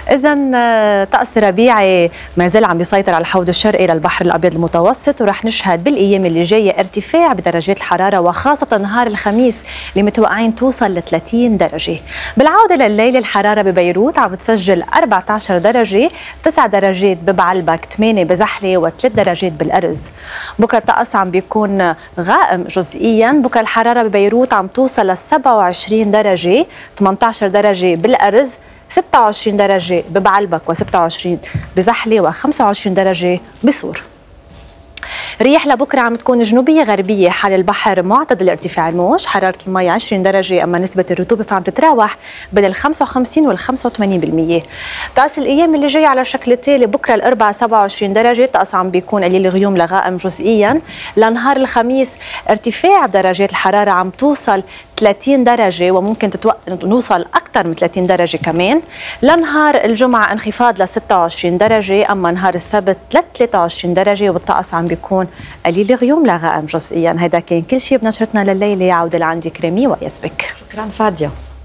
إذا طقس ربيعي ما زال عم بيسيطر على الحوض الشرقي للبحر الأبيض المتوسط، ورح نشهد بالأيام اللي جاية ارتفاع بدرجات الحرارة، وخاصة نهار الخميس اللي متوقعين توصل ل 30 درجة. بالعودة لليل الحرارة ببيروت عم بتسجل 14 درجة، 9 درجات ببعلبك، 8 بزحلة، و3 درجات بالأرز. بكرة الطقس عم بيكون غائم جزئيا، بكرة الحرارة ببيروت عم توصل ل 27 درجة، 18 درجة بالأرز، 26 درجة ببعلبك، و26 بزحلة، و25 درجة بصور. رياح لبكره عم تكون جنوبيه غربيه، حال البحر معتدل ارتفاع الموج، حراره المي 20 درجه، اما نسبه الرطوبه فعم تتراوح بين ال 55 وال 85%. طقس الايام اللي جايه على الشكل التالي: بكره الاربعاء 27 درجه، طقس عم بيكون قليل الغيوم لغائم جزئيا. لنهار الخميس ارتفاع بدرجات الحراره عم توصل 30 درجه، وممكن نوصل اكثر من 30 درجه كمان. لنهار الجمعه انخفاض ل 26 درجه، اما نهار السبت ل 23 درجه، والطقس عم بيكون قليل الغيوم لغائم جزئيا. هذا كان كل شيء بنشرتنا لليله. عوده لعندك ريمي ويسبك. شكرا فاديه.